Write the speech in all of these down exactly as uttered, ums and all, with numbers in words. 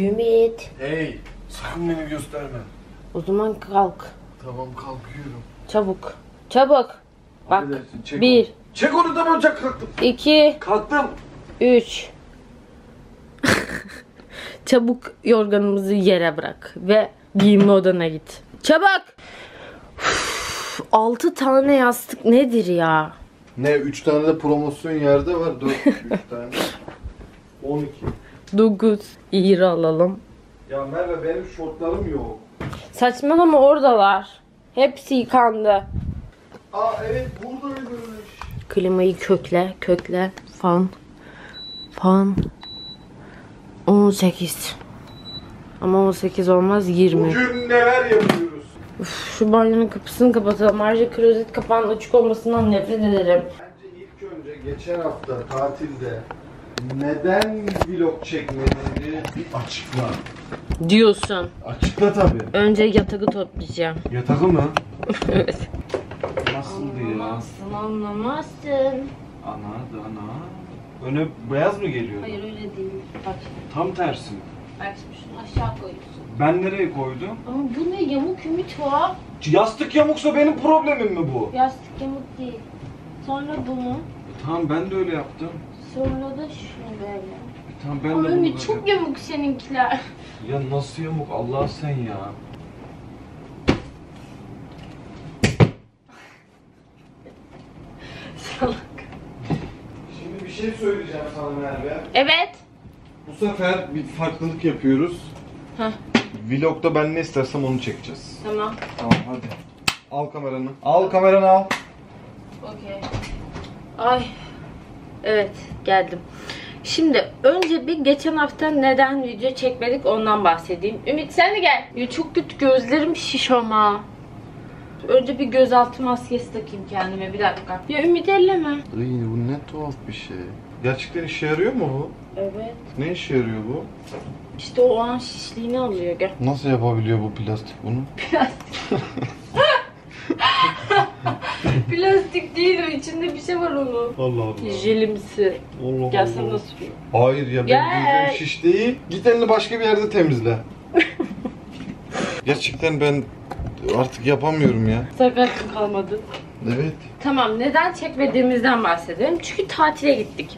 Ümit. Hey, sakın beni gösterme. O zaman kalk. Tamam, kalkıyorum. Çabuk. Çabuk. Bak. Çek Bir. Onu. Çek onu, tamam, çek, kalktım. İki. Kalktım. Üç. Çabuk yorganımızı yere bırak. Ve giyinme odana git. Çabuk. Uf, altı tane yastık nedir ya? Ne? Üç tane de promosyon yerde var. Dört, üç tane. On iki. Dokuz. İğri alalım. Ya Merve, benim şortlarım yok. Saçmalama, oradalar. Hepsi yıkandı. Aa evet, buradaymış. Klimayı kökle, kökle. Fan. Fan. on sekiz. Ama on sekiz olmaz, yirmi. Bugün neler yapıyoruz? Uf, şu banyonun kapısını kapatalım. Ayrıca klozet kapağının açık olmasından nefret ederim. Bence ilk önce geçen hafta tatilde neden vlog çekmediğini bir açıkla. Diyorsun. Açıkla tabii. Önce yatağı toplayacağım. Yatağı mı? Evet. Nasıldı ya? Anlamazsın, anlamazsın. Ana da ana. Öne beyaz mı geliyor? Hayır, öyle değil. Bak şimdi. Tam tersi mi? Bak şimdi şunu aşağı koyuyorsun. Ben nereye koydum? Ama bu ne, yamuk Ümit var. Yastık yamuksa benim problemim mi bu? Yastık yamuk değil. Sonra bunu. E, tamam, ben de öyle yaptım. Sonra da şunu böyle. E, tamam, ben Ama de bunu Ümit böyle çok yaptım. yamuk seninkiler. Ya nasıl yamuk Allah sen ya? Salak. Şimdi bir şey söyleyeceğim sana Merve. Evet. Bu sefer bir farklılık yapıyoruz. Heh. Vlog'da ben ne istersem onu çekeceğiz. Tamam. Tamam, hadi. Al kameranı. Al kameranı al. Okey. Ay. Evet, geldim. Şimdi önce bir geçen hafta neden video çekmedik ondan bahsedeyim. Ümit sen de gel. Ya çok kötü, gözlerim şiş ama. Önce bir gözaltı maskesi takayım kendime, bir dakika. Ya Ümit elleme. Ay, bu ne tuhaf bir şey. Gerçekten işe yarıyor mu bu? Evet. Ne işe yarıyor bu? İşte o an şişliğini alıyor, gel. Nasıl yapabiliyor bu plastik bunu? Plastik. Plastik değil o, içinde bir şey var onun. Allah Allah. Jelimsi. Allah Gel Allah. sana nasıl? Hayır ya, Gel. benim gözüm şiş değil. Git elini başka bir yerde temizle. Gerçekten ben artık yapamıyorum ya. Sakatlık kalmadı. Evet. Tamam, neden çekmediğimizden bahsedelim. Çünkü tatile gittik.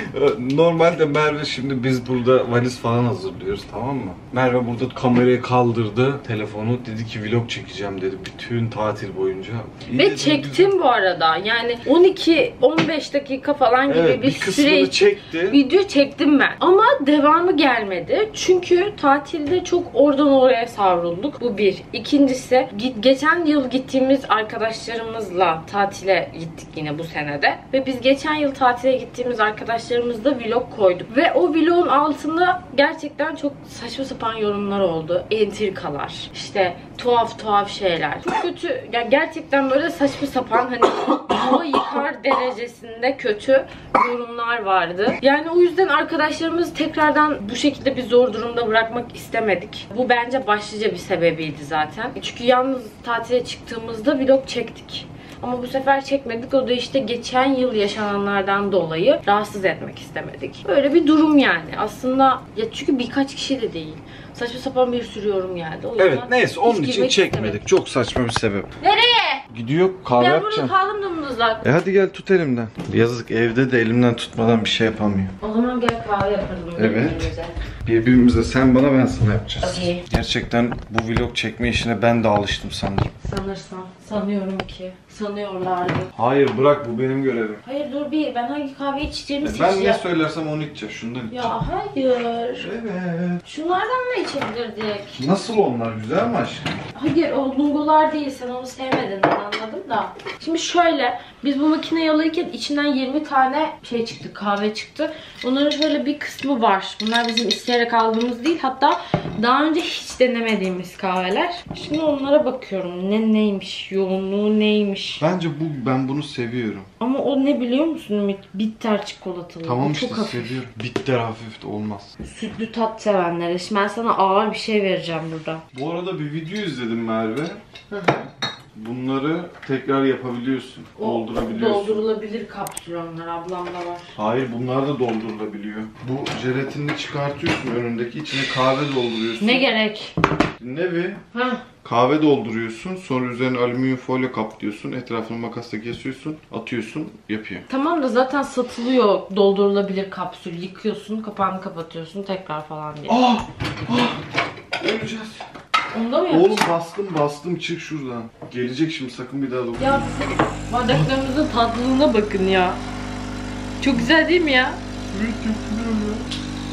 Normalde Merve, şimdi biz burada valiz falan hazırlıyoruz, tamam mı? Merve burada kamerayı kaldırdı, telefonu, dedi ki vlog çekeceğim dedi bütün tatil boyunca. İyi Ve dedim, çektim güzel. bu arada. Yani on iki on beş dakika falan gibi Evet, bir, bir kısmını süre çekti. video çektim ben. Ama devamı gelmedi. Çünkü tatilde çok oradan oraya savrulduk. Bu bir. İkincisi, geçen yıl gittiğimiz arkadaşlarımızla tatile gittik yine bu senede. Ve biz geçen yıl tatile gittiğimiz arkadaşlarımızla vlog koyduk. Ve o vlogun altında gerçekten çok saçma sapan yorumlar oldu. Entrikalar, işte tuhaf tuhaf şeyler. Çok kötü. Yani gerçekten böyle saçma sapan, hani hava yıkar derecesinde kötü yorumlar vardı. Yani o yüzden arkadaşlarımızı tekrardan bu şekilde bir zor durumda bırakmak istemedik. Bu bence başlıca bir sebebiydi zaten. Çünkü yalnız tatile çıktığımızda vlog çektik. Ama bu sefer çekmedik. O da işte geçen yıl yaşananlardan dolayı rahatsız etmek istemedik. Böyle bir durum yani. Aslında ya çünkü birkaç kişi de değil. Saçma sapan bir sürü yorum geldi. O Evet, neyse, onun için çekmedik. Istemedim. Çok saçma bir sebep. Nereye? Gidiyor, kahve Ben yapacağım. burada kaldım dımdızlak. E hadi gel, tut elimden. Yazık, evde de elimden tutmadan bir şey yapamıyor. O zaman gel kahve yapalım. Evet. birbirimize. Birbirimize, sen bana ben sana yapacağız. Okey. Gerçekten bu vlog çekme işine ben de alıştım sanırım. Sanırsam. Sanıyorum ki. Sanıyorlardı. Hayır, bırak, bu benim görevim. Hayır dur bir. Ben hangi kahve içeceğimi E seçeceğim. ben ne söylersem onu içeceğim. Şundan içeceğim. Ya hayır. Evet. Şunlardan da içebilirdik. Nasıl onlar? Güzel mi aşkım? Hayır, o lungolar değil. Sen onu sevmedin, ben anladım da. Şimdi şöyle, biz bu makineyi alırken içinden yirmi tane şey çıktı, kahve çıktı. Onların şöyle bir kısmı var. Bunlar bizim isteyerek aldığımız değil. Hatta daha önce hiç denemediğimiz kahveler. Şimdi onlara bakıyorum. Ne neymiş, yoğunluğu neymiş. Bence bu, ben bunu seviyorum. Ama o ne biliyor musun Ümit? Bitter çikolatalı. Tamam O işte, çok hafif. seviyorum. Bitter hafif de olmaz. Sütlü tat sevenlere. Şimdi ben sana ağır bir şey vereceğim burada. Bu arada bir video izledim Merve. Hı hı. Bunları tekrar yapabiliyorsun. O Doldurabiliyorsun. doldurulabilir kapsül onlar. Ablamda var. Hayır, bunlar da doldurulabiliyor. Bu jelatinini çıkartıyorsun önündeki, içine kahve dolduruyorsun. Ne gerek? Ne bir? Ha. Kahve dolduruyorsun, sonra üzerine alüminyum folyo kaplıyorsun, etrafını makasla kesiyorsun, atıyorsun, yapıyor. Tamam da zaten satılıyor doldurulabilir kapsül. Yıkıyorsun, kapağını kapatıyorsun tekrar falan diye. Ah! Ah! Öleceğiz. Onu da mı yapacağız? Oğlum bastım bastım, çık şuradan. Gelecek şimdi, sakın bir daha dokun. Ya bardaklarımızın tatlılığına bakın ya. Çok güzel değil mi ya? Evet, çok güzel ya.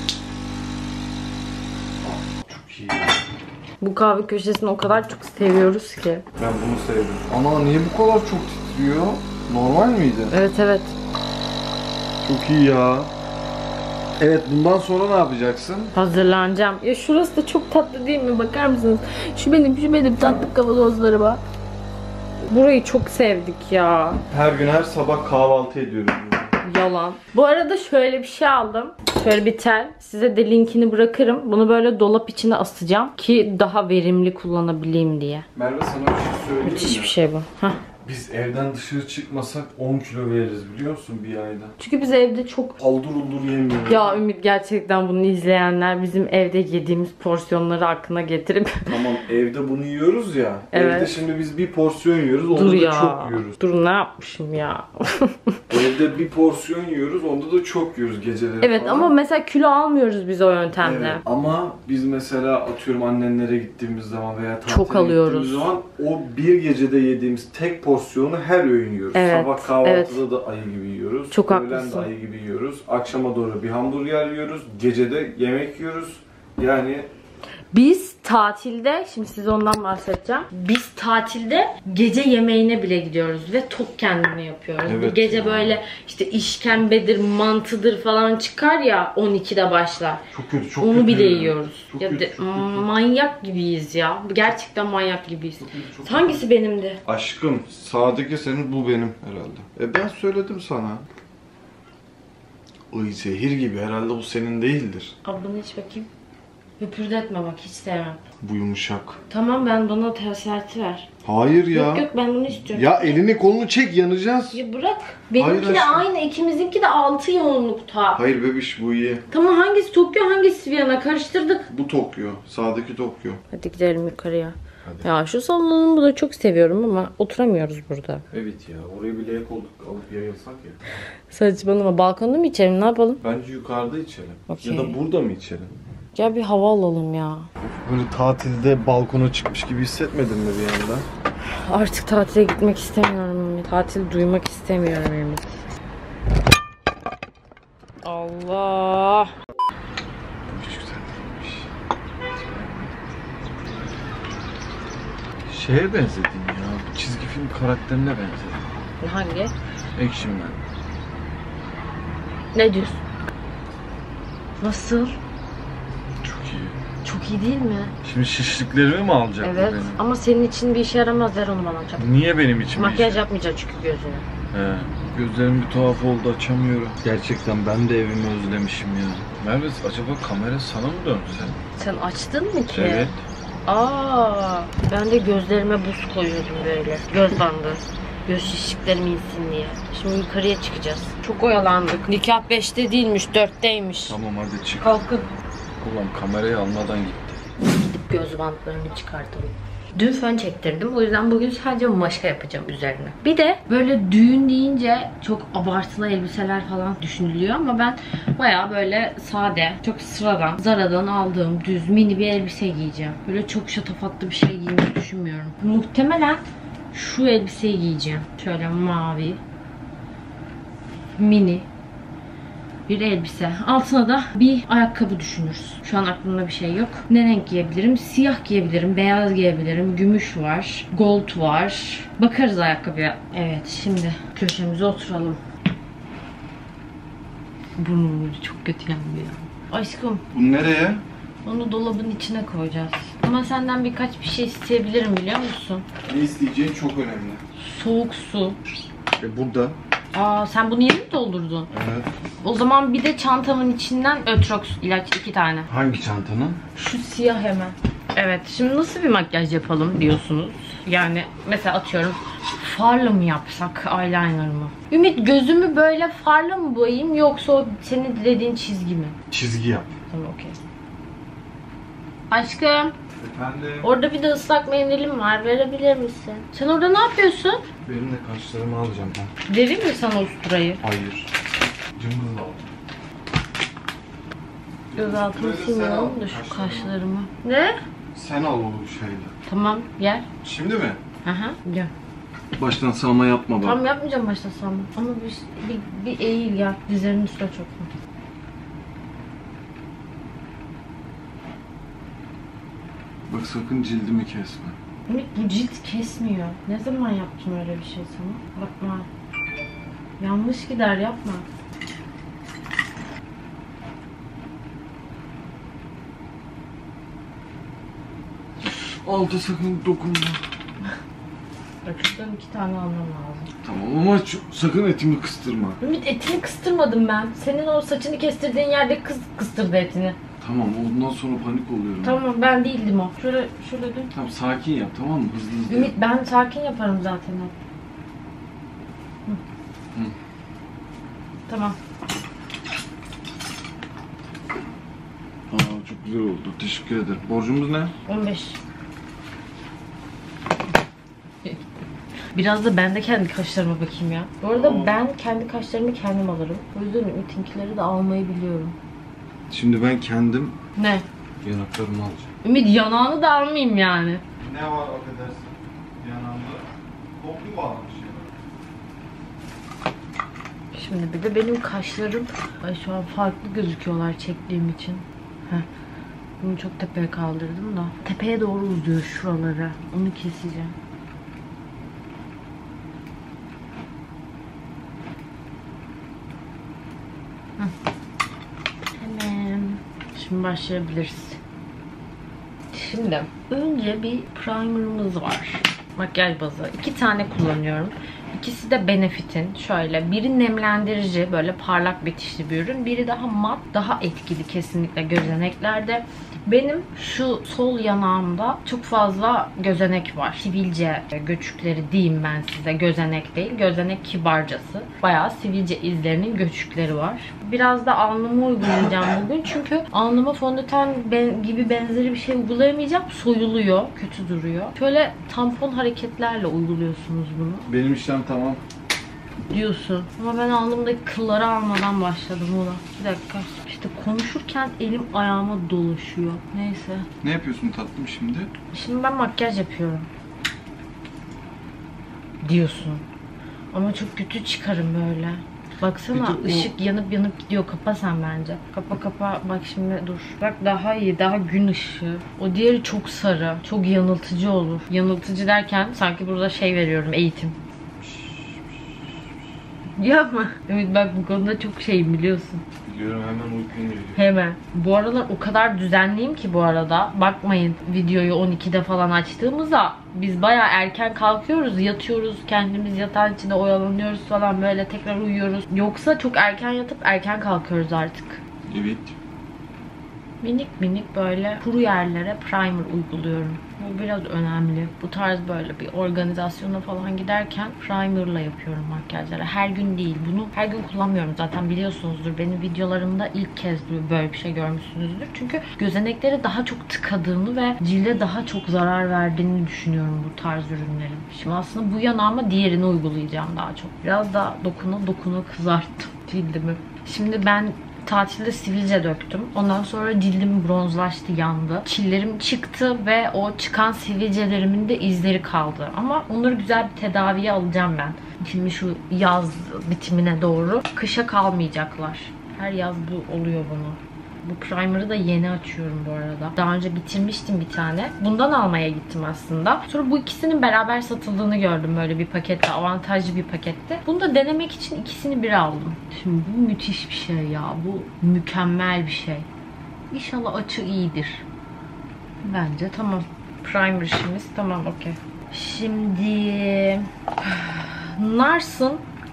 Çok iyi. Bu kahve köşesini o kadar çok seviyoruz ki. Ben bunu sevdim. Ana niye bu kadar çok titriyor? Normal miydi? Evet evet. Çok iyi ya. Evet, bundan sonra ne yapacaksın? Hazırlanacağım. Ya şurası da çok tatlı değil mi? Bakar mısınız? Şu benim, şu benim tatlı kavanozlarıma. Burayı çok sevdik ya. Her gün her sabah kahvaltı ediyoruz. Yalan. Bu arada şöyle bir şey aldım. Şöyle bir tel. Size de linkini bırakırım. Bunu böyle dolap içine asacağım ki daha verimli kullanabileyim diye. Merve, sana bir şey söyleyeyim mi? Müthiş bir şey bu. Heh. Biz evden dışarı çıkmasak on kilo veririz, biliyor musun, bir ayda? Çünkü biz evde çok... Aldır uldur yemiyoruz. Ya Ümit, gerçekten bunu izleyenler bizim evde yediğimiz porsiyonları aklına getirip... Tamam, evde bunu yiyoruz ya. Evet. Evde şimdi biz bir porsiyon yiyoruz, onda Dur da ya. çok yiyoruz. Dur, ne yapmışım ya. Evde bir porsiyon yiyoruz, onda da çok yiyoruz geceleri Evet falan. ama mesela kilo almıyoruz biz o yöntemle. Evet. Ama biz mesela atıyorum annenlere gittiğimiz zaman veya tatile Çok alıyoruz. gittiğimiz zaman o bir gecede yediğimiz tek porsiyonu her öğün yiyoruz. Evet, Sabah kahvaltıda evet. da ayı gibi yiyoruz. Çok Öğlen haklısın. de ayı gibi yiyoruz. Akşama doğru bir hamburger yiyoruz. Gecede yemek yiyoruz. Yani Biz tatilde, şimdi size ondan bahsedeceğim. Biz tatilde gece yemeğine bile gidiyoruz ve tok kendini yapıyoruz. Evet Bu gece ya. böyle işte işkembedir, mantıdır falan çıkar ya, on ikide başlar. çok kötü, çok Onu kötü. bile yiyoruz. Çok Ya kötü, de, çok kötü. manyak gibiyiz ya. Gerçekten manyak gibiyiz. Çok kötü, çok Hangisi benimdi? Aşkım, sağdaki senin, bu benim herhalde. E ben söyledim sana. Iy, zehir gibi, herhalde bu senin değildir. Ablanı iç bakayım. Höpürdetme bak, hiç sevmem. Bu yumuşak. Tamam, ben bana tesirati ver. Hayır ya. Yok yok, ben bunu istiyorum. Ya elini kolunu çek, yanacağız. Ya bırak. Benimki Hayır de aşkım. aynı. İkimizinki de altı yoğunlukta. Hayır bebiş, bu iyi. Tamam, hangisi Tokyo hangisi Viyana, karıştırdık. Bu Tokyo. Sağdaki Tokyo. Hadi gidelim yukarıya. Hadi. Ya şu salonunu da çok seviyorum ama oturamıyoruz burada. Evet ya, oraya bile ek olduk, alıp yayılsak ya. Saçmalama, balkonda mı içelim, ne yapalım? Bence yukarıda içelim. Okey. Ya da burada mı içelim? Gel bir hava alalım ya. Böyle tatilde balkona çıkmış gibi hissetmedin mi bir anda? Artık tatile gitmek istemiyorum Ümit. Tatil duymak istemiyorum Ümit. Allah. Hiç güzel değilmiş. Şeye benzedin ya, çizgi film karakterine benzedin. Hangi? Action Man. Ne diyorsun? Nasıl? Çok iyi. Çok iyi değil mi? Şimdi şişliklerimi mi alacak bu Evet benim? ama senin için bir işe yaramaz, ver onu bana çabuk. Niye benim için bir Makyaj şey? yapmayacak çünkü gözüne. He. Gözlerim bir tuhaf oldu, açamıyorum. Gerçekten ben de evimi özlemişim ya. Merve, acaba kamera sana mı dönsün? Sen açtın mı ki? Evet. Aa, ben de gözlerime buz koyuyordum böyle. Göz bandı. Göz şişliklerim insin diye. Şimdi yukarıya çıkacağız. Çok oyalandık. Nikah beşte değilmiş, dörtteymiş. Tamam hadi çık. Kalkın. Ulan kamerayı almadan gitti. Gidip göz bantlarını çıkartalım. Dün fön çektirdim. O yüzden bugün sadece maşa yapacağım üzerine. Bir de böyle düğün deyince çok abartılı elbiseler falan düşünülüyor ama ben bayağı böyle sade, çok sıradan, Zara'dan aldığım düz mini bir elbise giyeceğim. Böyle çok şatafatlı bir şey giymeyi düşünmüyorum. Muhtemelen şu elbiseyi giyeceğim. Şöyle mavi, mini bir elbise. Altına da bir ayakkabı düşünürüz. Şu an aklımda bir şey yok. Ne renk giyebilirim? Siyah giyebilirim, beyaz giyebilirim, gümüş var, gold var. Bakarız ayakkabıya. Evet, şimdi köşemize oturalım. Burnum böyle çok kötü yandı ya. Aşkım, Bu nereye? onu dolabın içine koyacağız. Ama senden birkaç bir şey isteyebilirim, biliyor musun? Ne isteyeceğin çok önemli. Soğuk su. E burada. Aa, sen bunu yeni mi doldurdun? Evet. O zaman bir de çantamın içinden Ötrox ilaç, iki tane. Hangi çantanın? Şu siyah hemen. Evet, şimdi nasıl bir makyaj yapalım diyorsunuz? Yani mesela atıyorum farla mı yapsak eyeliner mı? Ümit gözümü böyle farla mı boyayayım yoksa o senin dediğin çizgi mi? Çizgi yap. Tamam okey. Aşkım. Efendim? Orada bir de ıslak mendilim var. Verebilir misin? Sen orada ne yapıyorsun? Benim de kaşlarımı alacağım ben. Vereyim mi sana usturayı? Hayır. Cımbız al. Göz altımı silmiyorum da şu kaşlarımı. Ne? Sen al o şeyle. Tamam gel. Şimdi mi? Aha gel. Baştan sağma yapma bak. Tamam yapmayacağım başta sana. Ama bir, bir, bir eğil gel. Dizlerinin üstüne çökme. Bak sakın cildimi kesme. Ümit bu cilt kesmiyor. Ne zaman yaptım öyle bir şey sana? Bakma. Yanlış gider yapma. Altı sakın dokunma. Bak şuradan iki tane almam lazım. Tamam ama şu, sakın etimi kıstırma. Ümit etini kıstırmadım ben. Senin o saçını kestirdiğin yerde kız kıstırdı etini. Tamam ondan sonra panik oluyorum. Tamam ben değildim o. Şöyle şöyle dön. Tamam sakin yap tamam mı? Hızlı hızlı Ümit yap. ben sakin yaparım zaten hep. Hı. Hı. Tamam. Aa, çok güzel oldu. Teşekkür ederim. Borcumuz ne? on beş. Biraz da ben de kendi kaşlarıma bakayım ya. Bu arada Aa. ben kendi kaşlarımı kendim alırım. O yüzden Ümit'inkileri de almayı biliyorum. Şimdi ben kendim Ne? yanaklarımı alacağım. Ümit yanağını da almayayım yani. Ne var affedersin? Yanağımda koplu bağlamış ya. Şimdi bir de benim kaşlarım ay şu an farklı gözüküyorlar çektiğim için. Heh. Bunu çok tepeye kaldırdım da. Tepeye doğru uzuyor şuralara. Onu keseceğim. Heh. Hemen. Şimdi başlayabiliriz. Şimdi önce bir primerımız var. Makyaj bazı. İki tane kullanıyorum. İkisi de Benefit'in. Şöyle biri nemlendirici, böyle parlak bitişli bir ürün. Biri daha mat, daha etkili kesinlikle gözeneklerde. Benim şu sol yanağımda çok fazla gözenek var. Sivilce göçükleri diyeyim ben size. Gözenek değil. Gözenek kibarcası. Bayağı sivilce izlerinin göçükleri var. Biraz da alnıma uygulayacağım bugün. Çünkü alnıma fondöten ben, gibi benzeri bir şey uygulayamayacağım. Soyuluyor. Kötü duruyor. Şöyle tampon hareketlerle uyguluyorsunuz bunu. Benim işlem tamam. Diyorsun. Ama ben alnımdaki kılları almadan başladım ona. Bir dakika. İşte konuşurken elim ayağıma dolaşıyor. Neyse. Ne yapıyorsun tatlım şimdi? Şimdi ben makyaj yapıyorum. Diyorsun. Ama çok kötü çıkarım böyle. Baksana Bir de o- ışık yanıp yanıp gidiyor. Kapa sen bence. Kapa kapa. Bak şimdi dur. Bak daha iyi. Daha gün ışığı. O diğeri çok sarı. Çok yanıltıcı olur. Yanıltıcı derken sanki burada şey veriyorum. Eğitim. Yapma. Evet bak bu konuda çok şeyim biliyorsun. Biliyorum hemen uykun geliyor. Hemen. Bu aralar o kadar düzenliyim ki bu arada. Bakmayın videoyu on ikide falan açtığımızda biz bayağı erken kalkıyoruz, yatıyoruz, kendimiz yatağın içinde oyalanıyoruz falan böyle tekrar uyuyoruz. Yoksa çok erken yatıp erken kalkıyoruz artık. Evet. Minik minik böyle kuru yerlere primer uyguluyorum. Bu biraz önemli. Bu tarz böyle bir organizasyona falan giderken primerla yapıyorum makyajları. Her gün değil. Bunu her gün kullanmıyorum. Zaten biliyorsunuzdur. Benim videolarımda ilk kez böyle bir şey görmüşsünüzdür. Çünkü gözenekleri daha çok tıkadığını ve cilde daha çok zarar verdiğini düşünüyorum bu tarz ürünlerin. Şimdi aslında bu yanağıma diğerini uygulayacağım daha çok. Biraz daha dokuna dokuna kızarttım cildimi. Şimdi ben tatilde sivilce döktüm. Ondan sonra cildim bronzlaştı, yandı. Çillerim çıktı ve o çıkan sivilcelerimin de izleri kaldı. Ama onları güzel bir tedaviye alacağım ben. Şimdi şu yaz bitimine doğru. Kışa kalmayacaklar. Her yaz bu oluyor bunu. Bu primer'ı da yeni açıyorum bu arada. Daha önce bitirmiştim bir tane. Bundan almaya gittim aslında. Sonra bu ikisinin beraber satıldığını gördüm böyle bir pakette. Avantajlı bir pakette. Bunu da denemek için ikisini bir aldım. Şimdi bu müthiş bir şey ya. Bu mükemmel bir şey. İnşallah açı iyidir. Bence tamam. Primer işimiz tamam okey. Şimdi Nars'ın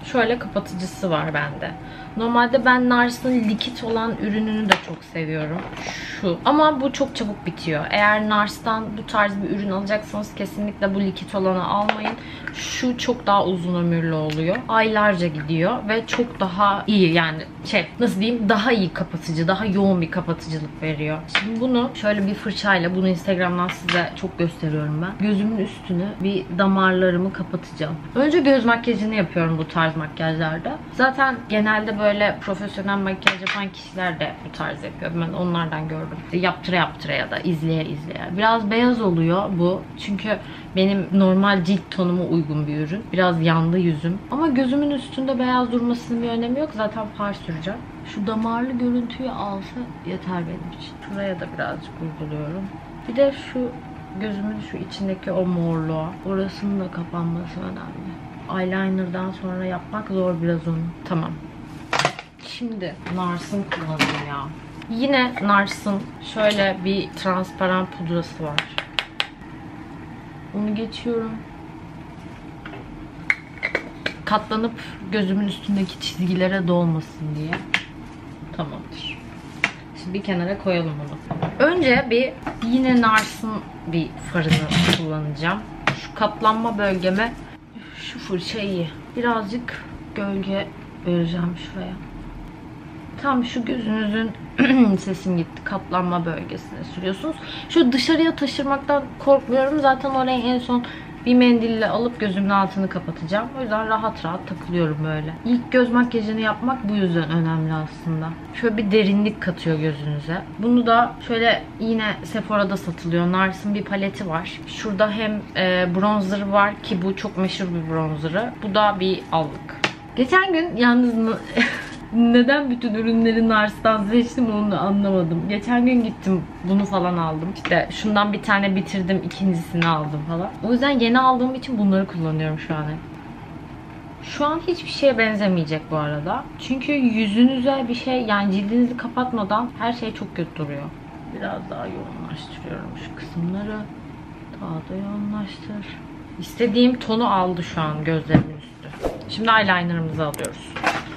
şöyle kapatıcısı var bende. Normalde ben Nars'ın likit olan ürününü de çok seviyorum. Şu. Ama bu çok çabuk bitiyor. Eğer Nars'tan bu tarz bir ürün alacaksanız kesinlikle bu likit olanı almayın. Şu çok daha uzun ömürlü oluyor. Aylarca gidiyor ve çok daha iyi, yani şey nasıl diyeyim, daha iyi kapatıcı, daha yoğun bir kapatıcılık veriyor. Şimdi bunu şöyle bir fırçayla, bunu Instagram'dan size çok gösteriyorum ben. Gözümün üstünü, bir damarlarımı kapatacağım. Önce göz makyajını yapıyorum bu tarz makyajlarda. Zaten genelde böyle profesyonel makyaj yapan kişiler de bu tarz yapıyor. Ben onlardan gördüm. Yaptıra yaptıra ya da izleye izleye. Biraz beyaz oluyor bu. Çünkü benim normal cilt tonuma uygun bir ürün. Biraz yandı yüzüm. Ama gözümün üstünde beyaz durmasının bir önemi yok. Zaten far süreceğim. Şu damarlı görüntüyü alsa yeter benim için. Şuraya da birazcık uyguluyorum. Bir de şu gözümün şu içindeki o morluğa. Orasının da kapanması önemli. Eyeliner'dan sonra yapmak zor biraz onu. Tamam. Şimdi Nars'ın kullanayım ya. Yine Nars'ın şöyle bir transparan pudrası var. Onu geçiyorum. Katlanıp gözümün üstündeki çizgilere dolmasın diye. Tamamdır. Şimdi bir kenara koyalım onu. Önce bir yine Nars'ın bir farını kullanacağım. Şu katlanma bölgeme şu fırça iyi. Birazcık gölge vereceğim şuraya. Tam şu gözünüzün sesim gitti. Katlanma bölgesine sürüyorsunuz. Şu dışarıya taşırmaktan korkmuyorum. Zaten oraya en son bir mendille alıp gözümün altını kapatacağım. O yüzden rahat rahat takılıyorum böyle. İlk göz makyajını yapmak bu yüzden önemli aslında. Şöyle bir derinlik katıyor gözünüze. Bunu da şöyle yine Sephora'da satılıyor. Nars'ın bir paleti var. Şurada hem e, bronzer var ki bu çok meşhur bir bronzerı. Bu da bir allık. Geçen gün yalnız neden bütün ürünleri Nars'tan seçtim onu da anlamadım. Geçen gün gittim bunu falan aldım. İşte şundan bir tane bitirdim, ikincisini aldım falan. O yüzden yeni aldığım için bunları kullanıyorum şu an. Şu an hiçbir şeye benzemeyecek bu arada. Çünkü yüzünüze bir şey, yani cildinizi kapatmadan her şey çok kötü duruyor. Biraz daha yoğunlaştırıyorum şu kısımları. Daha da yoğunlaştır. İstediğim tonu aldı şu an gözlerimin üstü. Şimdi eyelinerımızı alıyoruz.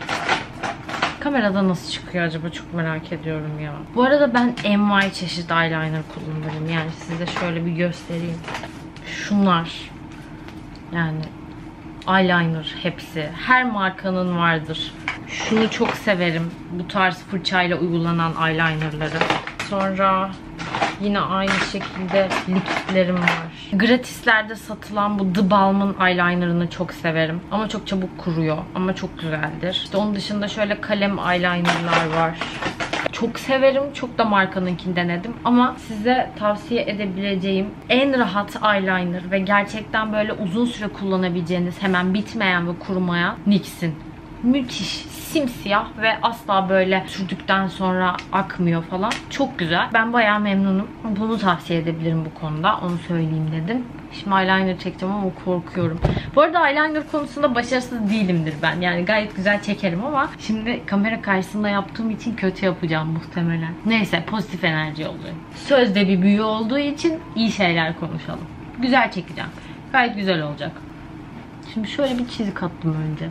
Kamerada nasıl çıkıyor acaba, çok merak ediyorum ya. Bu arada ben M Y çeşit eyeliner kullanırım. Yani size şöyle bir göstereyim. Şunlar. Yani eyeliner hepsi. Her markanın vardır. Şunu çok severim. Bu tarz fırçayla uygulanan eyelinerları. Sonra yine aynı şekilde likitlerim var. Gratislerde satılan bu The Balm'ın eyelinerını çok severim. Ama çok çabuk kuruyor. Ama çok güzeldir. İşte onun dışında şöyle kalem eyelinerlar var. Çok severim. Çok da markanınkini denedim. Ama size tavsiye edebileceğim en rahat eyeliner ve gerçekten böyle uzun süre kullanabileceğiniz, hemen bitmeyen ve kurumayan N Y X'in. Müthiş, simsiyah ve asla böyle sürdükten sonra akmıyor falan. Çok güzel. Ben bayağı memnunum. Bunu tavsiye edebilirim bu konuda. Onu söyleyeyim dedim. Şimdi eyeliner çekeceğim ama korkuyorum. Bu arada eyeliner konusunda başarısız değilimdir ben. Yani gayet güzel çekerim ama şimdi kamera karşısında yaptığım için kötü yapacağım muhtemelen. Neyse, pozitif enerji yollayayım. Sözde bir büyü olduğu için iyi şeyler konuşalım. Güzel çekeceğim. Gayet güzel olacak. Şimdi şöyle bir çizik attım önce.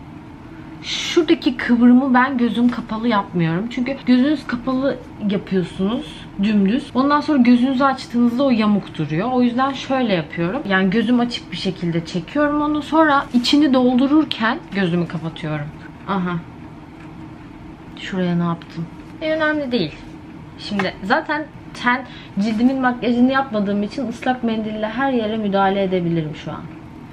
Şuradaki kıvrımı ben gözüm kapalı yapmıyorum. Çünkü gözünüz kapalı yapıyorsunuz dümdüz. Ondan sonra gözünüzü açtığınızda o yamuk duruyor. O yüzden şöyle yapıyorum. Yani gözüm açık bir şekilde çekiyorum onu. Sonra içini doldururken gözümü kapatıyorum. Aha. Şuraya ne yaptım? E, önemli değil. Şimdi zaten ten cildimin makyajını yapmadığım için ıslak mendille her yere müdahale edebilirim şu an.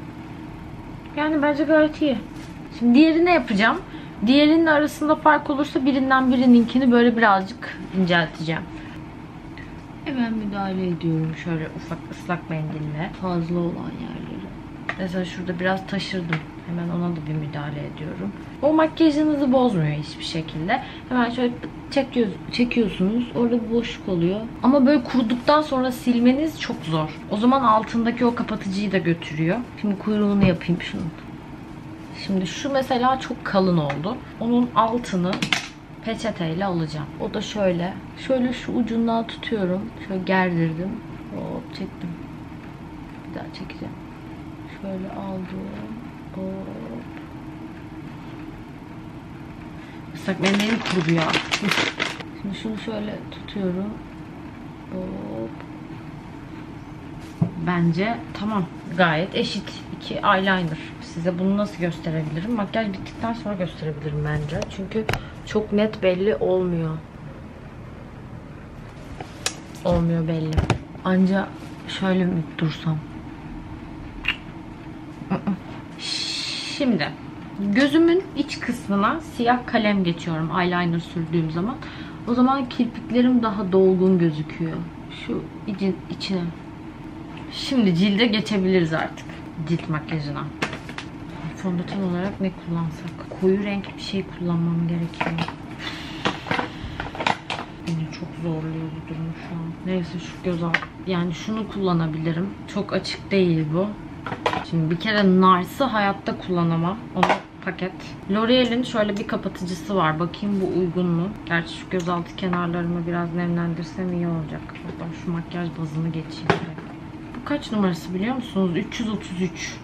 Yani bence gayet iyi. Şimdi diğerini yapacağım. Diğerinin arasında fark olursa birinden birininkini böyle birazcık incelteceğim. Hemen müdahale ediyorum şöyle ufak ıslak mendille. Fazla olan yerleri. Mesela şurada biraz taşırdım. Hemen ona da bir müdahale ediyorum. O makyajınızı bozmuyor hiçbir şekilde. Hemen şöyle çekiyor, çekiyorsunuz. Orada boşluk oluyor. Ama böyle kuruduktan sonra silmeniz çok zor. O zaman altındaki o kapatıcıyı da götürüyor. Şimdi kuyruğunu yapayım şunun. Şimdi şu mesela çok kalın oldu. Onun altını peçeteyle alacağım. O da şöyle. Şöyle şu ucundan tutuyorum. Şöyle gerdirdim. Hop çektim. Bir daha çekeceğim. Şöyle aldım. Hop. Islak mendilin kurudu ya. Şimdi şunu şöyle tutuyorum. Hop. Bence tamam. Gayet eşit. İki eyeliner. Size bunu nasıl gösterebilirim? Makyaj bittikten sonra gösterebilirim bence. Çünkü çok net belli olmuyor. Olmuyor belli. Anca şöyle mi dursam? Şimdi gözümün iç kısmına siyah kalem geçiyorum eyeliner sürdüğüm zaman. O zaman kirpiklerim daha dolgun gözüküyor. Şu için, içine. Şimdi cilde geçebiliriz artık. Cilt makyajına. Fondöten olarak ne kullansak? Koyu renk bir şey kullanmam gerekiyor. Beni çok zorluyor bu durum şu an. Neyse şu göz alt. Yani şunu kullanabilirim. Çok açık değil bu. Şimdi bir kere Nars'ı hayatta kullanamam. Onu paket. L'Oreal'in şöyle bir kapatıcısı var. Bakayım bu uygun mu? Gerçi şu gözaltı kenarlarımı biraz nemlendirsem iyi olacak. Ben şu makyaj bazını geçeyim. Bu kaç numarası biliyor musunuz? üç yüz otuz üç.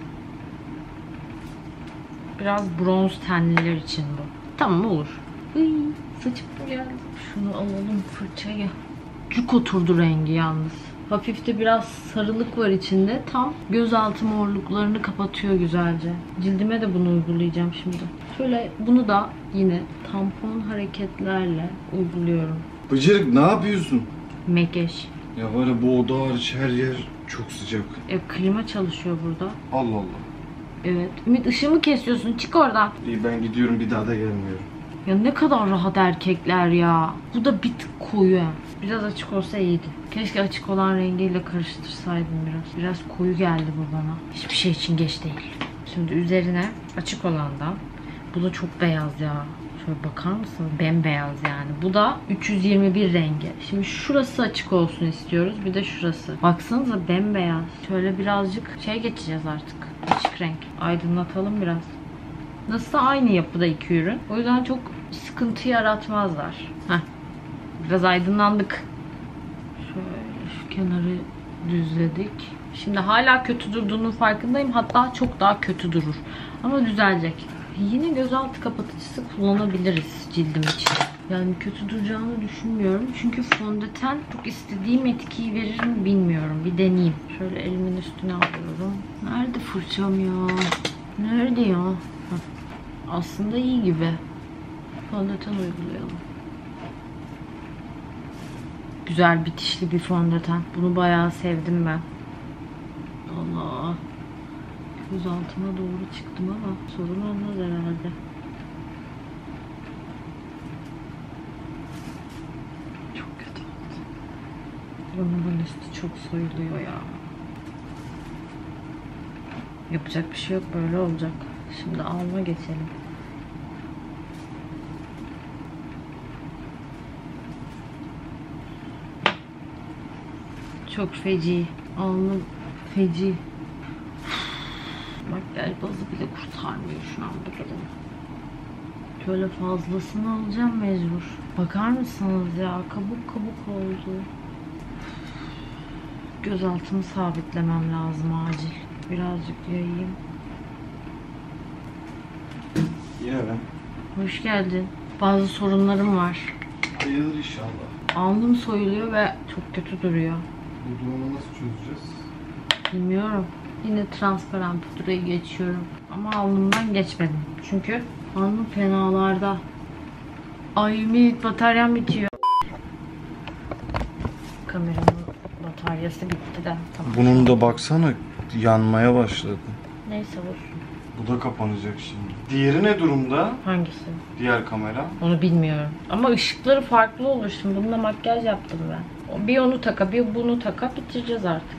Biraz bronz tenliler için bu. Tamam olur. Hıy, saçım geldi. Şunu alalım fırçayı. Cuk oturdu rengi yalnız. Hafif de biraz sarılık var içinde. Tam gözaltı morluklarını kapatıyor güzelce. Cildime de bunu uygulayacağım şimdi. Şöyle bunu da yine tampon hareketlerle uyguluyorum. Bıcırık ne yapıyorsun? Makyaj. Ya var ya bu oda hariç her yer çok sıcak. E, klima çalışıyor burada. Allah Allah. Evet. Ümit ışığımı kesiyorsun. Çık oradan. İyi ben gidiyorum bir daha da gelmiyorum. Ya ne kadar rahat erkekler ya. Bu da bir tık koyu. Biraz açık olsa iyiydi. Keşke açık olan rengiyle karıştırsaydım biraz. Biraz koyu geldi bu bana. Hiçbir şey için geç değil. Şimdi üzerine açık olandan. Bu da çok beyaz ya. Şöyle bakar mısınız? Bembeyaz yani. Bu da üç yüz yirmi bir rengi. Şimdi şurası açık olsun istiyoruz. Bir de şurası. Baksanıza bembeyaz. Şöyle birazcık şey geçeceğiz artık. Açık renk. Aydınlatalım biraz. Nasıl aynı yapıda iki ürün. O yüzden çok sıkıntı yaratmazlar. Heh. Biraz aydınlandık. Şöyle şu kenarı düzledik. Şimdi hala kötü durduğunun farkındayım. Hatta çok daha kötü durur. Ama düzelecek. Yine gözaltı kapatıcısı kullanabiliriz cildim için. Yani kötü duracağını düşünmüyorum. Çünkü fondöten çok istediğim etkiyi verir mi bilmiyorum. Bir deneyeyim. Şöyle elimin üstüne alıyorum. Nerede fırçam ya? Nerede ya? Heh. Aslında iyi gibi. Fondöten uygulayalım. Güzel bitişli bir fondöten. Bunu bayağı sevdim ben. Allah. Göz altıma doğru çıktım ama sorun olmaz herhalde. Çok kötü oldu. Burnumun üstü çok soyuluyor ya. Yapacak bir şey yok, böyle olacak. Şimdi alma geçelim. Çok feci. Alnım feci. Makyaj bazı bile kurtarmıyor şu an bu durum. Şöyle fazlasını alacağım mecbur. Bakar mısınız ya? Kabuk kabuk oldu. Gözaltımı sabitlemem lazım acil. Birazcık yayayım. Yine ben. Hoş geldin. Bazı sorunlarım var. Hayırdır inşallah. Alnım soyuluyor ve çok kötü duruyor. Bu durumu nasıl çözeceğiz? Bilmiyorum. Yine transparan pudrayı geçiyorum. Ama alnımdan geçmedim. Çünkü alnım fenalarda. Ay Ümit, bataryam bitiyor. Kameramın bataryası bitti de. Tamam. Bunun da baksana yanmaya başladı. Neyse olsun. Bu da kapanacak şimdi. Diğeri ne durumda? Hangisi? Diğer kamera. Onu bilmiyorum. Ama ışıkları farklı olur şimdi. Bununla makyaj yaptım ben. Bir onu taka, bir bunu taka bitireceğiz artık.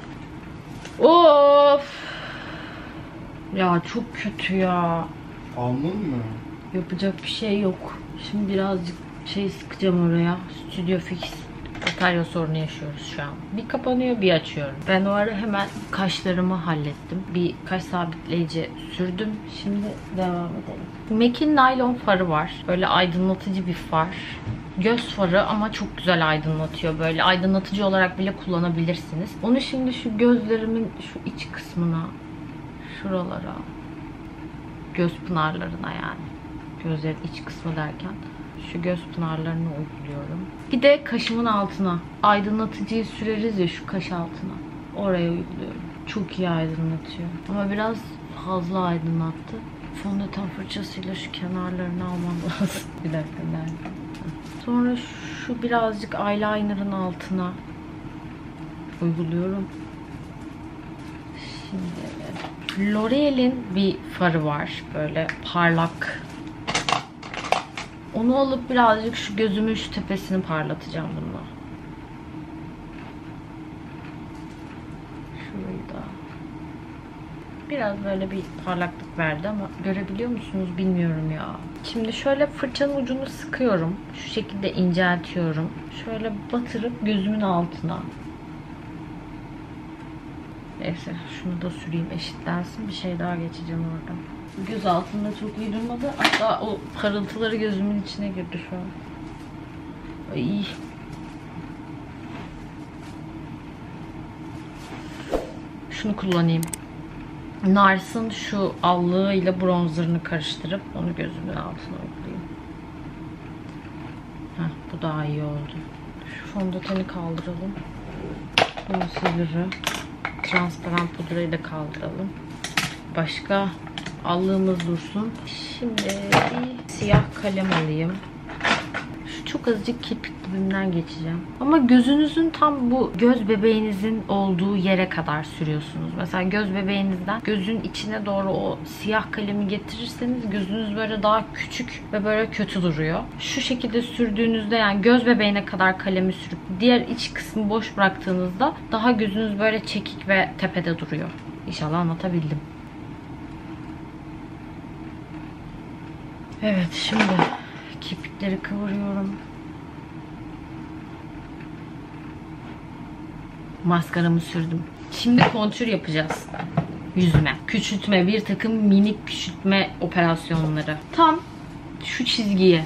Of! Ya çok kötü ya. Alnın mı? Yapacak bir şey yok. Şimdi birazcık şey sıkacağım oraya. Stüdyo Fix. Batarya sorunu yaşıyoruz şu an. Bir kapanıyor, bir açıyorum. Ben o ara hemen kaşlarımı hallettim. Bir kaş sabitleyici sürdüm. Şimdi devam edelim. M A C'in naylon farı var. Böyle aydınlatıcı bir far. Göz farı ama çok güzel aydınlatıyor. Böyle aydınlatıcı olarak bile kullanabilirsiniz. Onu şimdi şu gözlerimin şu iç kısmına, şuralara, göz pınarlarına yani. Gözlerin iç kısmı derken Şu göz pınarlarını uyguluyorum. Bir de kaşımın altına. Aydınlatıcıyı süreriz ya şu kaş altına. Oraya uyguluyorum. Çok iyi aydınlatıyor. Ama biraz fazla aydınlattı. Fondöten fırçasıyla şu kenarlarını almam lazım. Bir dakika nerede? Sonra şu birazcık eyeliner'ın altına uyguluyorum. Şimdi L'Oreal'in bir farı var. Böyle parlak. Onu alıp birazcık şu gözümün şu tepesini parlatacağım bununla. Şurayı da. Biraz böyle bir parlaklık verdi ama görebiliyor musunuz bilmiyorum ya. Şimdi şöyle fırçanın ucunu sıkıyorum. Şu şekilde inceltiyorum. Şöyle batırıp gözümün altına. Neyse şunu da süreyim eşitlensin. Bir şey daha geçeceğim oradan. Göz altında çok iyi durmadı. Hatta o parıltıları gözümün içine girdi şu an. Ay. Şunu kullanayım. Nars'ın şu allığıyla bronzerını karıştırıp onu gözümün altına uygulayayım. Heh, bu daha iyi oldu. Şu fondöteni kaldıralım. Concealer'ı, transparan pudrayı da kaldıralım. Başka allığımız dursun. Şimdi bir siyah kalem alayım. Şu çok azıcık kirpik dibimden geçeceğim. Ama gözünüzün tam bu göz bebeğinizin olduğu yere kadar sürüyorsunuz. Mesela göz bebeğinizden gözün içine doğru o siyah kalemi getirirseniz gözünüz böyle daha küçük ve böyle kötü duruyor. Şu şekilde sürdüğünüzde yani göz bebeğine kadar kalemi sürüp diğer iç kısmı boş bıraktığınızda daha gözünüz böyle çekik ve tepede duruyor. İnşallah anlatabildim. Evet şimdi kirpikleri kıvırıyorum. Maskaramı sürdüm. Şimdi kontür yapacağız yüzüme. Küçültme, bir takım minik küçültme operasyonları. Tam şu çizgiye.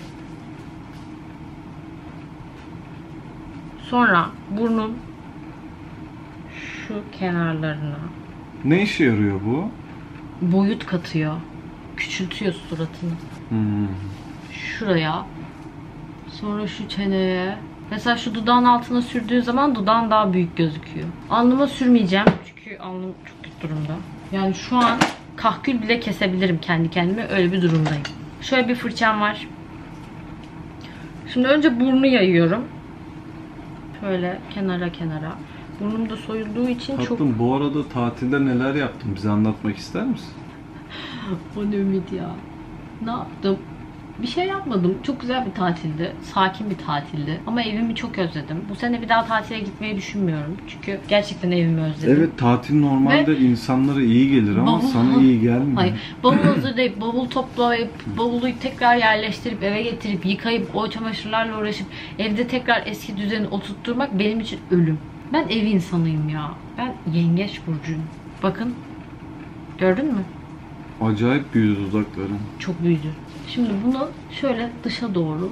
Sonra burnun şu kenarlarına. Ne işe yarıyor bu? Boyut katıyor. Küçültüyor suratını. Hmm. Şuraya. Sonra şu çeneye. Mesela şu dudağın altına sürdüğü zaman dudağın daha büyük gözüküyor. Alnıma sürmeyeceğim. Çünkü alnım çok kötü durumda. Yani şu an kahkül bile kesebilirim kendi kendime. Öyle bir durumdayım. Şöyle bir fırçam var. Şimdi önce burnu yayıyorum. Şöyle kenara kenara. Burnum da soyulduğu için Tatlım, çok... bu arada tatilde neler yaptın? Bize anlatmak ister misin? O ne ümit ya. Ne yaptım? Bir şey yapmadım. Çok güzel bir tatildi. Sakin bir tatildi. Ama evimi çok özledim. Bu sene bir daha tatile gitmeyi düşünmüyorum. Çünkü gerçekten evimi özledim. Evet, tatil normalde Ve insanlara iyi gelir ama bavul... sana iyi gelmiyor. Hayır. Bavul hazırlayıp, bavul toplayıp, bavulu tekrar yerleştirip, eve getirip, yıkayıp, o çamaşırlarla uğraşıp, evde tekrar eski düzeni oturtturmak benim için ölüm. Ben ev insanıyım ya. Ben yengeç burcuyum. Bakın. Gördün mü? Acayip büyüdü dudakların. Çok büyüdü. Şimdi bunu şöyle dışa doğru.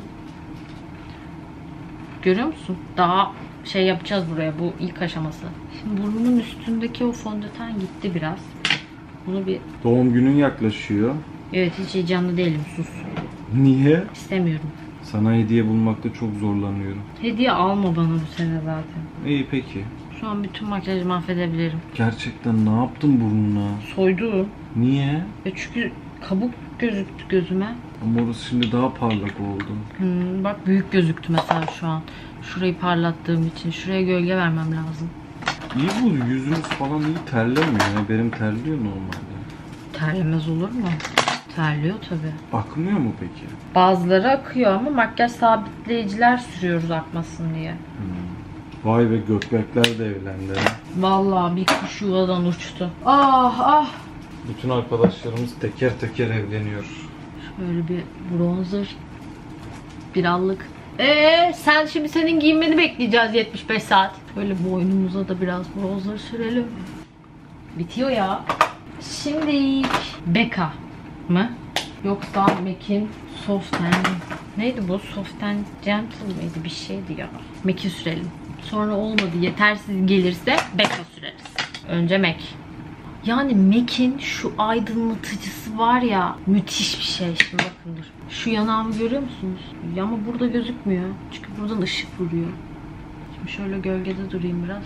Görüyor musun? Daha şey yapacağız buraya. Bu ilk aşaması. Şimdi burnumun üstündeki o fondöten gitti biraz. Bunu bir... Doğum günün yaklaşıyor. Evet, hiç heyecanlı değilim. Sus. Niye? İstemiyorum. Sana hediye bulmakta çok zorlanıyorum. Hediye alma bana bu sene zaten. İyi peki. Şu an bütün makyajı mahvedebilirim. Gerçekten ne yaptın burnuna? Soydu. Niye? E çünkü kabuk gözüktü gözüme. Ama orası şimdi daha parlak oldu. Hmm, bak büyük gözüktü mesela şu an. Şurayı parlattığım için. Şuraya gölge vermem lazım. İyi, bu yüzünüz falan iyi terlemiyor. Yani benim terliyor normalde. Terlemez olur mu? Terliyor tabii. Akmıyor mu peki? Bazıları akıyor ama makyaj sabitleyiciler sürüyoruz akmasın diye. Hmm. Vay be, gökbekler de evlendi. Vallahi bir kuş yuvadan uçtu. Ah ah. Bütün arkadaşlarımız teker teker evleniyor. Şöyle bir bronzer. Bir allık. Eee sen şimdi senin giyinmeni bekleyeceğiz yetmiş beş saat. Böyle boynumuza da biraz bronzer sürelim. Bitiyor ya. Şimdi Becca mı? Yoksa MAC'in Soft and... Neydi bu? Soft and Gentle mıydı? Bir şeydi ya. MAC'i sürelim. Sonra olmadı, yetersiz gelirse Becca süreriz. Önce MAC. Yani MAC'in şu aydınlatıcısı var ya, müthiş bir şey. Şimdi bakın dur. Şu yanağımı görüyor musunuz? Ya ama burada gözükmüyor. Çünkü buradan ışık vuruyor. Şimdi şöyle gölgede durayım biraz.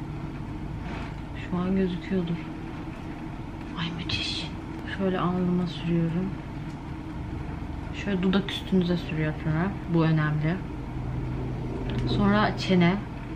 Şu an gözüküyordur. Ay müthiş. Şöyle alnıma sürüyorum. Şöyle dudak üstünüze sürüyorum sonra. Bu önemli. Sonra çene.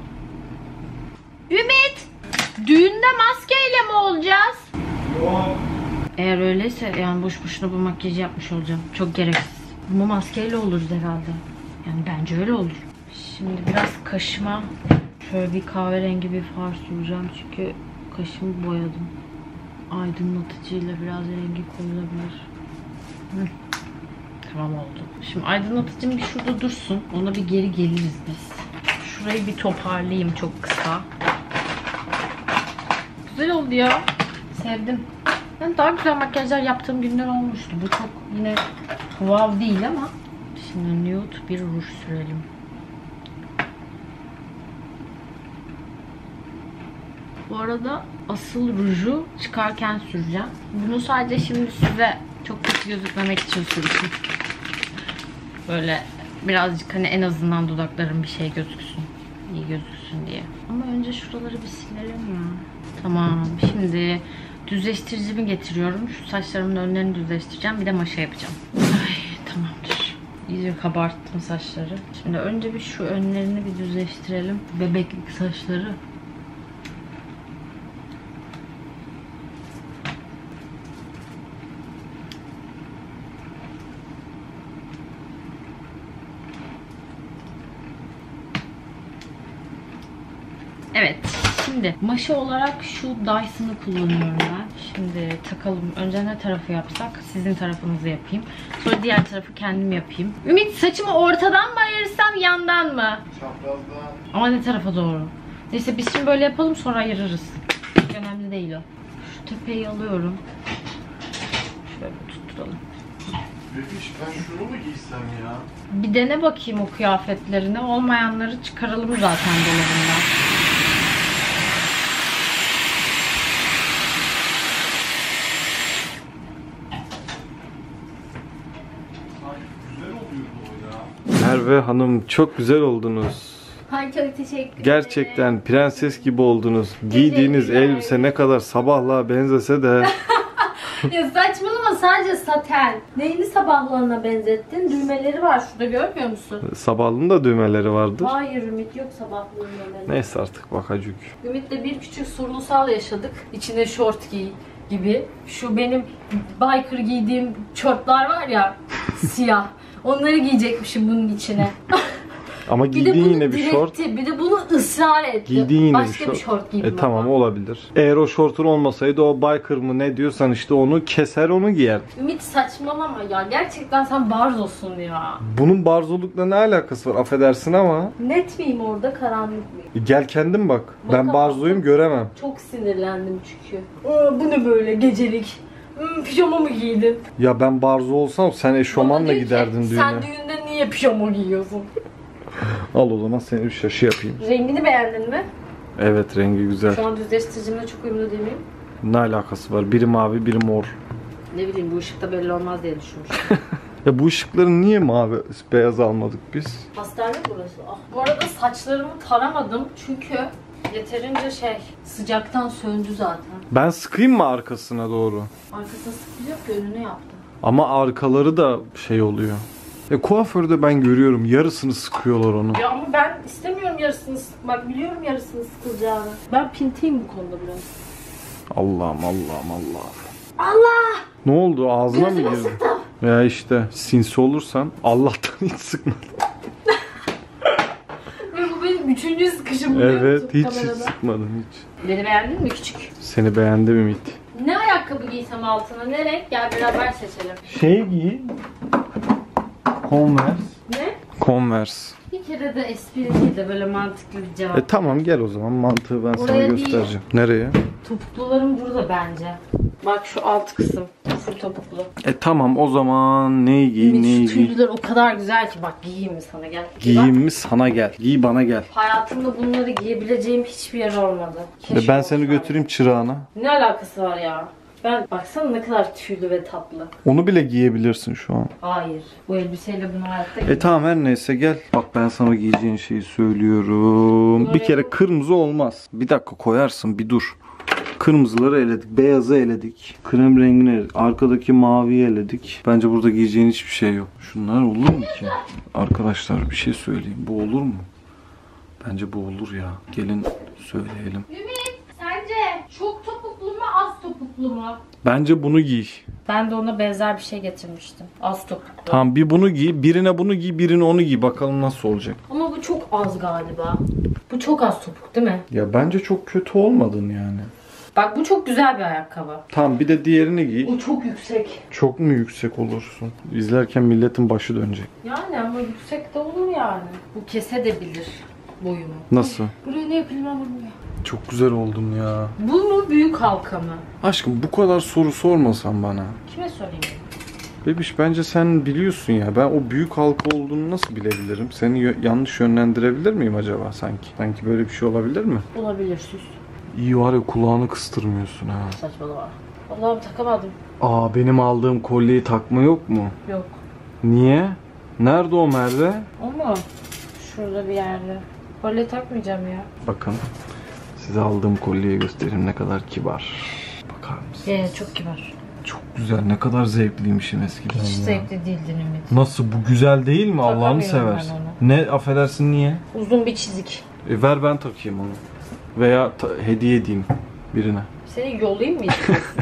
Ümit! Düğünde maskeyle mi olacağız? Yok. Eğer öyleyse yani boş boşuna bu makyajı yapmış olacağım. Çok gereksiz. Ama maskeyle oluruz herhalde. Yani bence öyle olur. Şimdi biraz kaşıma şöyle bir kahverengi bir far süreceğim. Çünkü kaşımı boyadım. Aydınlatıcıyla biraz rengi koyulabilir. Hı. Tamam oldu. Şimdi aydınlatıcım bir şurada dursun. Ona bir geri geliriz biz. Şurayı bir toparlayayım çok kısa. Güzel oldu ya. Sevdim. Yani daha güzel makyajlar yaptığım günler olmuştu. Bu çok yine wow değil ama. Şimdi nude bir ruj sürelim. Bu arada asıl ruju çıkarken süreceğim. Bunu sadece şimdi size çok kötü gözükmemek için sürdüm. Böyle birazcık hani en azından dudaklarım bir şey gözüksün. İyi gözüksün diye. Ama önce şuraları bir silelim ya. Tamam. Şimdi düzleştiricimi getiriyorum. Şu saçlarımın önlerini düzleştireceğim. Bir de maşa yapacağım. Ay tamamdır. İyice kabarttım saçları. Şimdi önce bir şu önlerini bir düzleştirelim. Bebeklik saçları. Evet. Şimdi maşa olarak şu Dyson'ı kullanıyorum ben. Şimdi takalım. Önce ne tarafı yapsak? Sizin tarafınızı yapayım. Sonra diğer tarafı kendim yapayım. Ümit saçımı ortadan mı ayırırsam yandan mı? Çaprazdan. Ama ne tarafa doğru? Neyse biz şimdi böyle yapalım sonra ayırırız. Hiç önemli değil o. Şu tepeyi alıyorum. Şöyle tutturalım. Bebiş ben şunu mu giysem ya? Bir dene bakayım o kıyafetlerini. Olmayanları çıkaralım zaten dolabından. Merve Hanım çok güzel oldunuz. Ay çok teşekkür ederim. Gerçekten prenses gibi oldunuz. Giydiğiniz elbise ne kadar sabahlığa benzese de. Ya saçmalama, sadece saten. Neyini sabahlığına benzettin? Düğmeleri var şurada, görmüyor musun? Sabahlığın da düğmeleri vardır. Hayır Ümit, yok sabahlığın düğmeleri. Neyse artık bakacık. Ümit'le bir küçük sorunusal yaşadık. İçine şort giy gibi. Şu benim biker giydiğim şortlar var ya siyah. Onları giyecekmişim bunun içine. Ama Bir de giydiğin bunu yine bir diretti, şort. bir de bunu ısrar etti. Giydiğin yine Başka bir bir şort. şort giydim E tamam ama. olabilir. Eğer o şortun olmasaydı o biker mı ne diyorsan işte onu keser onu giyer. Ümit saçmalama ya. Gerçekten sen barzosun ya. Bunun barzolukla ne alakası var affedersin ama. Net miyim orada, karanlık mıyım? E gel kendin bak. Ben Bakamam. barzoyum göremem. Çok sinirlendim çünkü. Aa, bu ne böyle gecelik? Hmm, pijama mı giydin? Ya ben barzo olsam sen Bana eşofmanla diyor ki, giderdin düğüne. sen düğünde niye pijama giyiyorsun? Al o zaman seni bir şaşı yapayım. Rengini beğendin mi? Evet rengi güzel. Şu an düzleştiricimle çok uyumlu değil miyim? Ne alakası var? Biri mavi biri mor. Ne bileyim, bu ışıkta belli olmaz diye düşünmüştüm. Ya bu ışıkları niye mavi beyaz almadık biz? Hastane burası. Ah, bu arada saçlarımı taramadım çünkü yeterince şey, sıcaktan söndü zaten. Ben sıkayım mı arkasına doğru? Arkasına sıkacak ki önüne yaptım. Ama arkaları da şey oluyor. E kuaförde ben görüyorum yarısını sıkıyorlar onu. Ya ama ben istemiyorum yarısını sıkmak. Biliyorum yarısını sıkılacağını. Ben pintiyim bu konuda biraz. Allah'ım Allah'ım Allah'ım. Allah! Ne oldu ağzına mı Gözüme girdi? sıktım. Ya işte sinsi olursan Allah'tan hiç sıkma. Ve bu benim üçüncü sıkışım, biliyor Evet musun hiç, hiç kamerada? sıkmadım hiç. Beni beğendin mi küçük? Seni beğendim Ümit. Ne ayakkabı giysem altına, ne renk? Gel beraber seçelim. Şey giy. Converse. Ne? Converse. Bir kere de esprili de böyle mantıklı bir cevap. E tamam gel o zaman mantığı ben sana Oraya değil. göstereceğim. Nereye? Topuklularım burada bence. Bak şu alt kısım. Full topuklu. E tamam o zaman neyi giy Ümit, neyi şu giy. tüylüler o kadar güzel ki bak giyeyim mi sana gel. Giyeyim Bak, mi sana gel. Giy bana gel. hayatımda bunları giyebileceğim hiçbir yer olmadı. E Keşke ben seni olsaydı. götüreyim çırağına. Ne alakası var ya? Ben baksana ne kadar tüylü ve tatlı. Onu bile giyebilirsin şu an. Hayır. Bu elbiseyle bunu hayatta E tamam her neyse gel. Bak ben sana giyeceğin şeyi söylüyorum. Böyle Bir kere kırmızı olmaz. Bir dakika koyarsın bir dur. Kırmızıları eledik. Beyazı eledik. Krem rengini eledik. Arkadaki maviyi eledik. Bence burada giyeceğin hiçbir şey yok. Şunlar olur mu ki? Arkadaşlar bir şey söyleyeyim. Bu olur mu? Bence bu olur ya. Gelin söyleyelim. Ümit sence çok topuklu mu az topuklu mu? Bence bunu giy. Ben de ona benzer bir şey getirmiştim. Az topuklu. Tamam bir bunu giy. Birine bunu giy. Birine onu giy. Bakalım nasıl olacak. Ama bu çok az galiba. Bu çok az topuk değil mi? Ya bence çok kötü olmadın yani. Bak bu çok güzel bir ayakkabı. Tamam bir de diğerini giy. O çok yüksek. Çok mu yüksek olursun? İzlerken milletin başı dönecek. Yani ama yüksek de olur yani. Bu kesebilir boyumu. Nasıl? Buraya ne yapayım ben bunu ya? Çok güzel oldun ya. Bu mu büyük halka mı? Aşkım bu kadar soru sormasan bana. Kime sorayım? Bebiş bence sen biliyorsun ya. Ben o büyük halka olduğunu nasıl bilebilirim? Seni yö- yanlış yönlendirebilir miyim acaba sanki? Sanki böyle bir şey olabilir mi? Olabilir süs. İyi var ya kulağını kıstırmıyorsun ha. Saçmalama. Allah'ım takamadım. Aa benim aldığım kolyeyi takma yok mu? Yok. Niye? Nerede o Merve? O mu? Şurada bir yerde. Kolye takmayacağım ya. Bakın. Size aldığım kolyeyi göstereyim ne kadar kibar. Bakar mısın? Ee, çok kibar. Çok güzel. Ne kadar zevkliymişim eskiden Hiç ya. zevkli değildin Ümit. Nasıl bu güzel değil mi? Allah'ını Takamıyorum seversin. ben Ne affedersin niye? Uzun bir çizik. E, ver ben takayım onu. Veya ta- hediye edeyim birine. Seni yollayayım mı istiyorsun?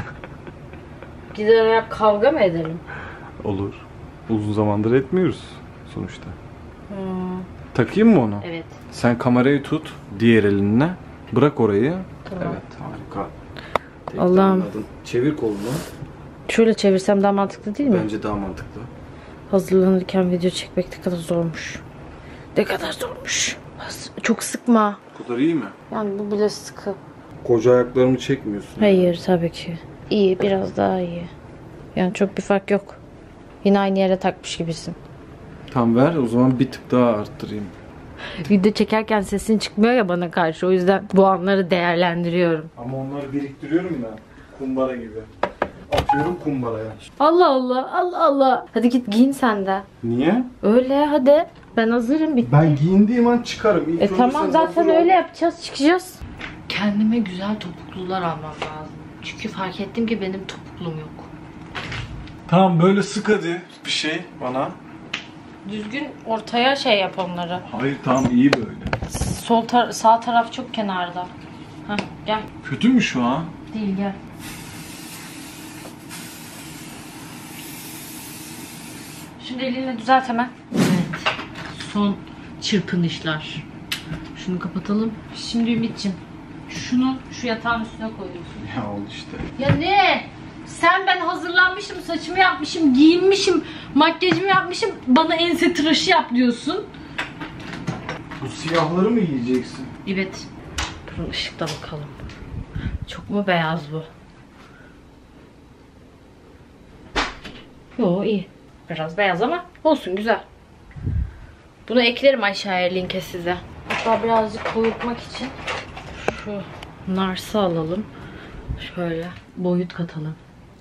Gider ayak kavga mı edelim? Olur. Uzun zamandır etmiyoruz sonuçta. Hmm, Takayım mı onu? evet. Sen kamerayı tut diğer elinle. Bırak orayı. Tamam. Evet harika. Tek Allah'ım. tamamladın. Çevir kolunu. Şöyle çevirsem daha mantıklı değil mi? Bence daha mantıklı. Hazırlanırken video çekmek ne kadar zormuş. Ne kadar zormuş. Çok sıkma. Bu kadar iyi mi? Yani bu bile sıkı. Koca ayaklarımı çekmiyorsun. Hayır tabii ki. İyi, biraz daha iyi. Yani çok bir fark yok. Yine aynı yere takmış gibisin. Tam ver o zaman bir tık daha arttırayım. Video çekerken sesin çıkmıyor ya bana karşı. O yüzden bu anları değerlendiriyorum. Ama onları biriktiriyorum ben. Kumbara gibi. Atıyorum kumbaraya. Allah Allah, Allah Allah. Hadi git giyin sen de. Niye? Öyle hadi. Ben hazırım bitti. Ben giyindiğim an çıkarım. İlk E önce tamam sen zaten hazır ol. öyle yapacağız, çıkacağız. Kendime güzel topuklular almam lazım. Çünkü fark ettim ki benim topuklum yok. Tamam böyle sık hadi bir şey bana. Düzgün ortaya şey yap onları. Hayır tamam iyi böyle. Sol tar sağ taraf çok kenarda. Heh, gel. Kötü mü şu an? Değil gel. Şimdi elinle düzelt hemen. Evet. Son çırpınışlar. Şunu kapatalım. Şimdi Ümit'ciğim şunu şu yatağın üstüne koyuyorsun. Ya oldu işte. Ya ne? Sen ben hazırlanmışım, saçımı yapmışım, giyinmişim, makyajımı yapmışım. Bana ense tıraşı yap diyorsun. Bu siyahları mı yiyeceksin? Evet. Durun ışıkta bakalım. Çok mu beyaz bu? Yo iyi. Biraz beyaz ama olsun güzel. Bunu eklerim aşağıya linke size. Hatta birazcık koyutmak için şu narsı alalım. Şöyle boyut katalım.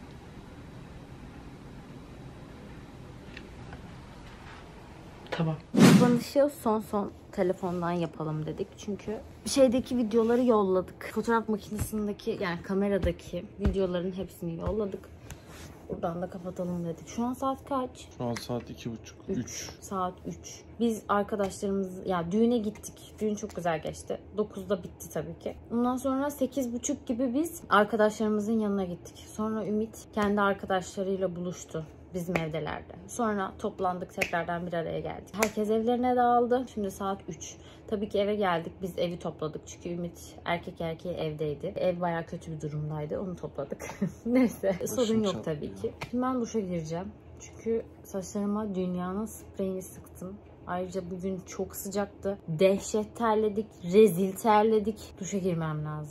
Tamam. Kapanışı son son telefondan yapalım dedik. Çünkü şeydeki videoları yolladık. Fotoğraf makinesindeki yani kameradaki videoların hepsini yolladık. Buradan da kapatalım dedik. Şu an saat kaç? Şu an saat iki buçuk. Üç. Saat üç. Biz arkadaşlarımız ya düğüne gittik. Düğün çok güzel geçti. dokuzda bitti tabii ki. Ondan sonra sekiz buçuk gibi biz arkadaşlarımızın yanına gittik. Sonra Ümit kendi arkadaşlarıyla buluştu. Bizim evdelerde. Sonra toplandık tekrardan bir araya geldik. Herkes evlerine dağıldı. Şimdi saat üç. Tabii ki eve geldik. Biz evi topladık. Çünkü Ümit erkek erkeği evdeydi. Ev bayağı kötü bir durumdaydı. Onu topladık. Neyse. Sorun yok tabii ki. Şimdi ben duşa gireceğim. Çünkü saçlarıma dünyanın spreyini sıktım. Ayrıca bugün çok sıcaktı. Dehşet terledik. Rezil terledik. Duşa girmem lazım.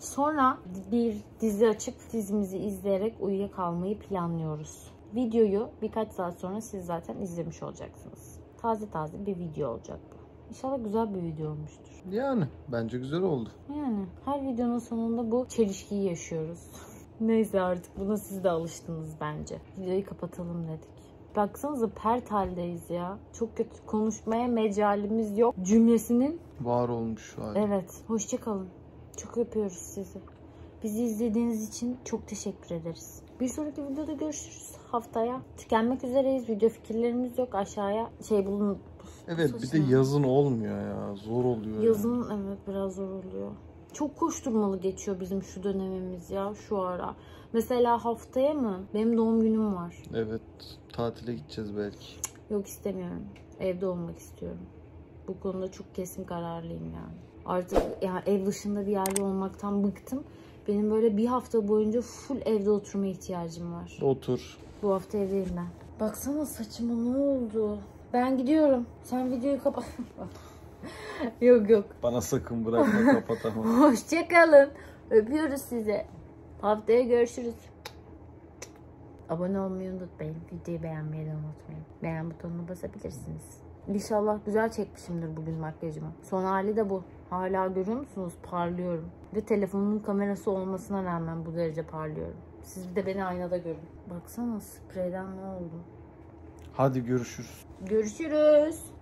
Sonra bir dizi açıp dizimizi izleyerek uyuyakalmayı planlıyoruz. Videoyu birkaç saat sonra siz zaten izlemiş olacaksınız. Taze taze bir video olacak bu. İnşallah güzel bir video olmuştur. Yani bence güzel oldu. Yani her videonun sonunda bu çelişkiyi yaşıyoruz. Neyse artık buna siz de alıştınız bence. Videoyu kapatalım dedik. Baksanıza pert haldeyiz ya. Çok kötü. Konuşmaya mecalimiz yok cümlesinin. Var olmuş hali. Evet. Hoşça kalın. Çok öpüyoruz sizi. Bizi izlediğiniz için çok teşekkür ederiz. Bir sonraki videoda görüşürüz haftaya. Tükenmek üzereyiz. Video fikirlerimiz yok. Aşağıya şey bulun. Evet bir de yazın olmuyor ya. Zor oluyor. Yazın yani. evet biraz zor oluyor. Çok koşturmalı geçiyor bizim şu dönemimiz ya şu ara. Mesela haftaya mı? Benim doğum günüm var. Evet tatile gideceğiz belki. Yok istemiyorum. Evde olmak istiyorum. Bu konuda çok kesin kararlıyım yani. Artık ya ev dışında bir yerde olmaktan bıktım. Benim böyle bir hafta boyunca full evde oturma ihtiyacım var. Otur. Bu hafta evdeyim ben. Baksana saçıma ne oldu? Ben gidiyorum. Sen videoyu kapat. Yok yok. Bana sakın bırakma kapatamam. Hoşçakalın. Öpüyoruz sizi. Haftaya görüşürüz. Abone olmayı unutmayın. Videoyu beğenmeyi de unutmayın. Beğen butonuna basabilirsiniz. İnşallah güzel çekmişimdir bugün makyajımı. Son hali de bu. Hala görüyor musunuz? Parlıyorum. Ve telefonumun kamerası olmasına rağmen bu derece parlıyorum. Siz de beni aynada görün. Baksana spreyden ne oldu? Hadi görüşürüz. Görüşürüz.